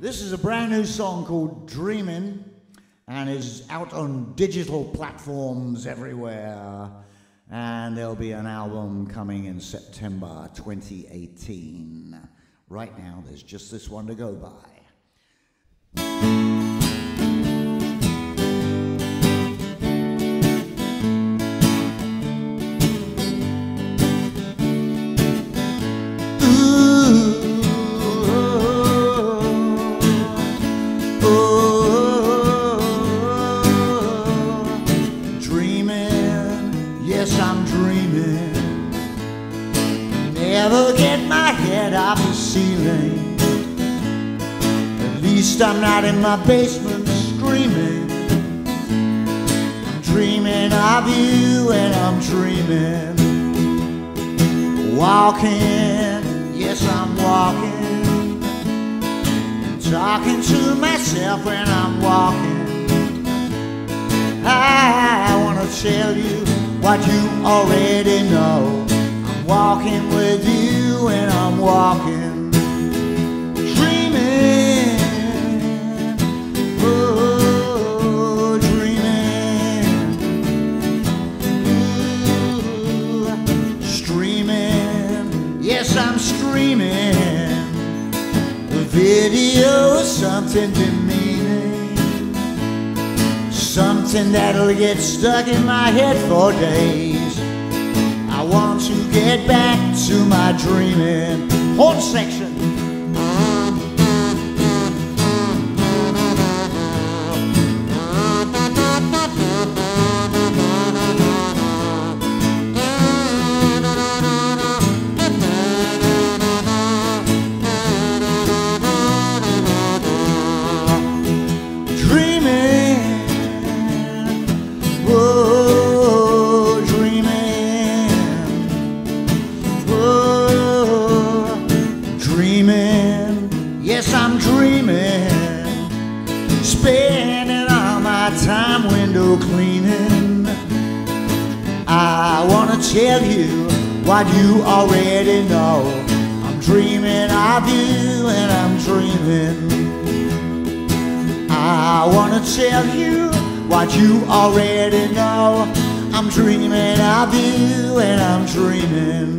This is a brand new song called Dreamin' and is out on digital platforms everywhere. And there'll be an album coming in September 2018. Right now, there's just this one to go by. Yes, I'm dreaming. Never get my head off the ceiling. At least I'm not in my basement screaming. I'm dreaming of you and I'm dreaming. Walking, yes, I'm walking. Talking to myself when I'm walking. I wanna tell you what you already know. I'm walking with you and I'm walking, dreaming, oh, dreaming, ooh, streaming, yes, I'm streaming. The video is something demeaning, something that'll get stuck in my head for days. I want to get back to my dreaming. Horn section. Yes, I'm dreaming, spending all my time window cleaning. I wanna tell you what you already know. I'm dreaming of you and I'm dreaming. I wanna tell you what you already know. I'm dreaming of you and I'm dreaming.